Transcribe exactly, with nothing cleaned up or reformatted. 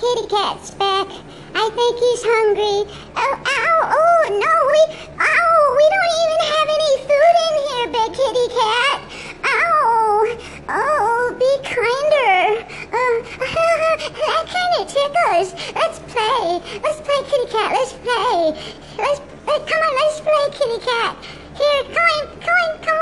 kitty cat's back. I think he's hungry. Oh, ow, oh, no, we, ow, we don't even have any food in here, big kitty cat. Ow, oh, be kinder. Uh, that kind of tickles. Let's play. Let's play, kitty cat, let's play. Let's, uh, come on, let's play, kitty cat. Here, come on, come on, come